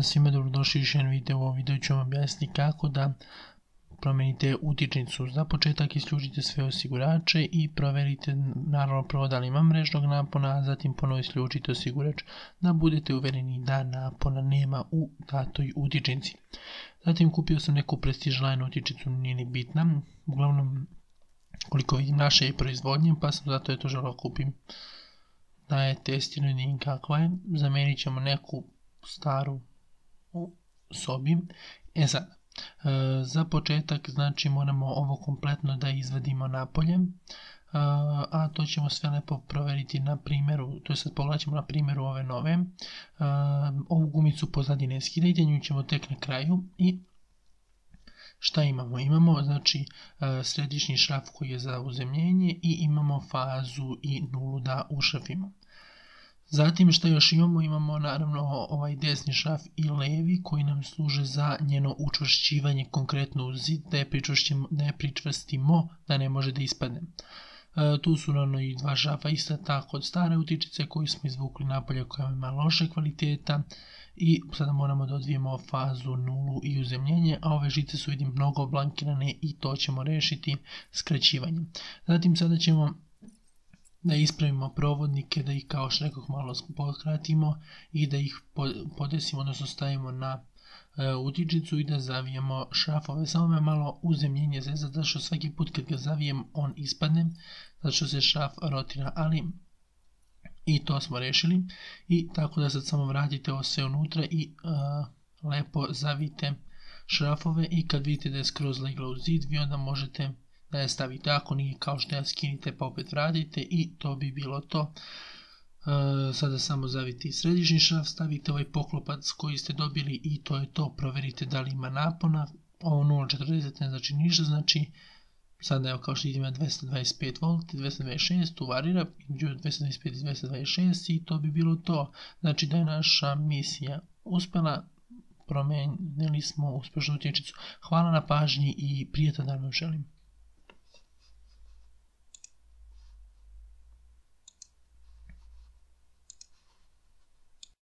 Svima dobrodošli u još jedan video. U ovom videu ću vam objasniti kako da promijenite utičnicu. Za početak isključite sve osigurače i provjerite naravno prvo da li ima mrežnog napona, a zatim ponovo isključite osigurač da budete uvjereni da napona nema u datoj utičnici. Zatim kupio sam neku Prestige Line utičnicu, nije ni bitna, uglavnom koliko vidim naše je proizvodnje, pa sam zato je to želeo kupim da je testirano i vidim kakva je. Zamijenit ćemo neku staru u sobi. Sad, za početak znači moramo ovo kompletno da izvadimo napolje, a to ćemo sve lepo provjeriti na primjeru, to je sad pogledat na primjeru ove nove. Ovu gumicu pozadnje ne skidajte, nju ćemo tek na kraju. I šta imamo? Imamo znači središnji šraf koji je za uzemljenje i imamo fazu i nulu da ušrafimo. Zatim šta još imamo? Imamo naravno ovaj desni šraf i levi koji nam služe za njeno učvršćivanje konkretno u zid, da je pričvrstimo da ne može da ispadne. Tu su naravno i dva šrafa isto tako od stare utičnice koju smo izvukli napolje koja ima loše kvaliteta i sada moramo da odvijemo fazu nulu i uzemljenje, a ove žice su vidim mnogo oblankirane i to ćemo rešiti skraćivanjem. Zatim sada ćemo da ispravimo provodnike, da ih kao što rekoh malo pokratimo i da ih podesimo, odnosno stavimo na utičnicu i da zavijemo šrafove. Samo me malo uzemljenje zezat, zato što svaki put kad ga zavijem on ispadne, zato što se šraf rotira, ali i to smo rešili. I tako da sad samo vratite ovo sve unutra i lepo zavijte šrafove i kad vidite da je skroz legla u zid, vi onda možete da je stavite, ako nije kao što ja skinite pa opet vratite i to bi bilo to. Sada samo zavite i središnji šraf, stavite ovaj poklopac koji ste dobili i to je to, provjerite da li ima napona. Ovo 0.40 ne znači ništa, znači sada evo kao što vidimo 225 V, 226, tu varira između 225 i 226 i to bi bilo to. Znači da je naša misija uspjela, promijenili smo uspješnu utičnicu. Hvala na pažnji i prijatan dan vam želim.